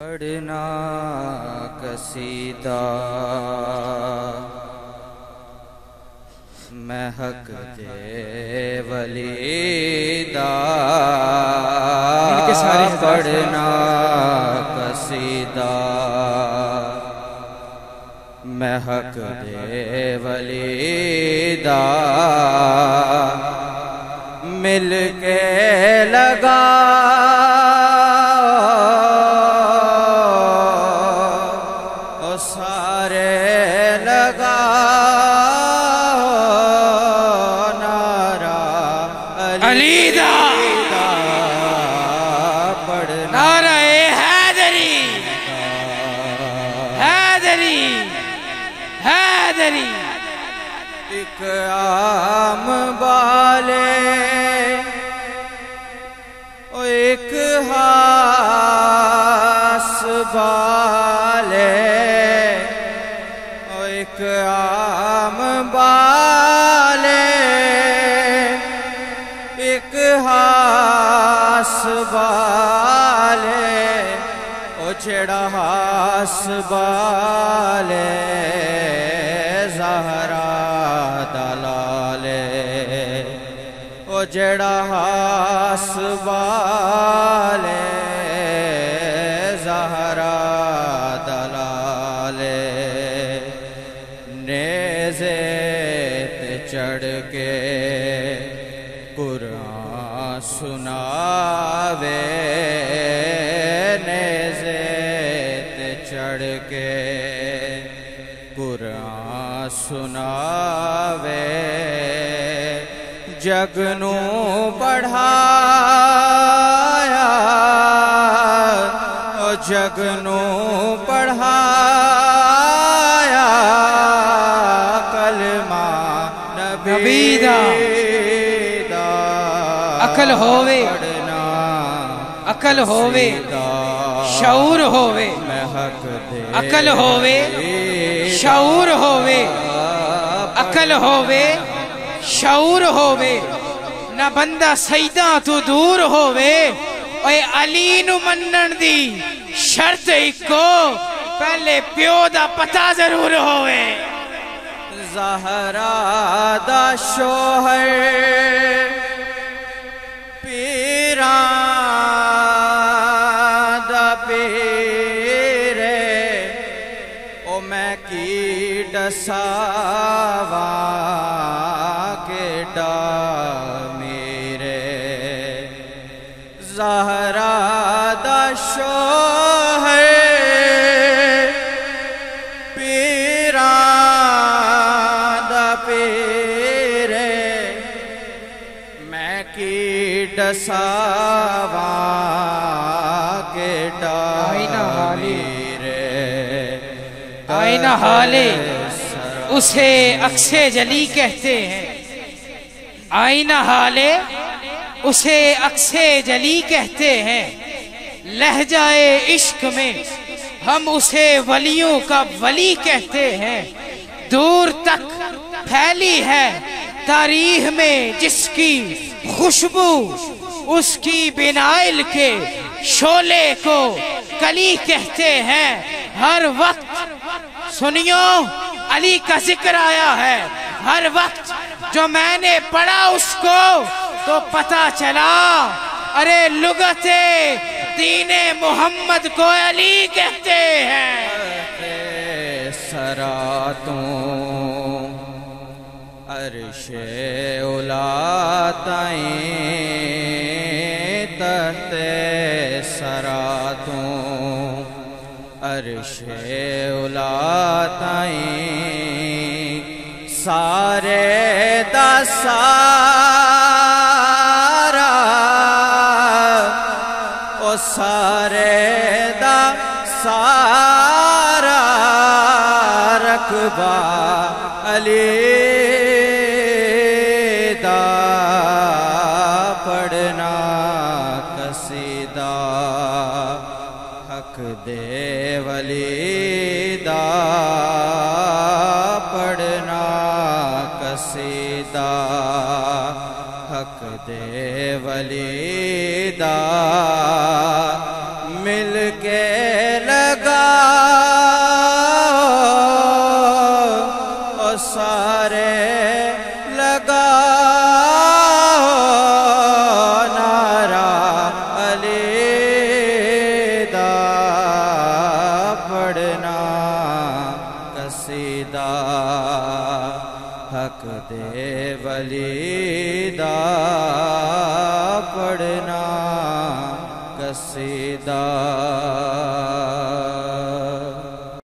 پڑھنا قصیدہ میں حق دے ولی دا پڑھنا قصیدہ میں حق دے ولی دا مل کے لگا سارے لگا نعرہ علی دا پڑھنا نعرہ حیدری حیدری حیدری ایک عام بالے ایک ہاس بالے ایک عام بالے ایک ہاس بالے او جڑا ہاس بالے زہرا دلالے او جڑا ہاس بالے زہرا دلالے نیزے تے چڑھ کے قرآن سناوے نیزے تے چڑھ کے قرآن سناوے جگ نو پڑھایا او جگ نو پڑھایا کلمہ نبی دا عقل ہووے عقل ہووے شعور ہووے عقل ہووے شعور ہووے عقل ہووے شعور ہووے نہ بندہ سجدہ تو دور ہووے اے علی نو منن دی شرط اکو پہلے پیو دا پتہ ضرور ہووے زہرا دا شوہر پیراں دا پیرے او میں کی ڈساواں کیڈا میرے زہرا دا شوہر پیراں دا پیرے میں کی ڈساواں کیڈا میرے آئینہ حالے اسے اکسے جلی کہتے ہیں آئینہ حالے اسے اکسے جلی کہتے ہیں لہجہ عشق میں ہم اسے ولیوں کا ولی کہتے ہیں دور تک پھیلی ہے تاریخ میں جس کی خوشبو اس کی بنائل کے شعلے کو کلی کہتے ہیں ہر وقت سنیو علی کا ذکر آیا ہے ہر وقت جو میں نے پڑھا اس کو تو پتہ چلا ارے لغت دین محمد کو علی کہتے ہیں سراتوں عرش اولا تائیں تحت سراتوں عرش اولا تائیں سارے دا سارا او سارے دا سارا رقبہ علی دا پڑھنا قصیدہ حق دے ولی دا پڑھنا قصیدہ حق دے ولی دا مل کے हक दे वली दा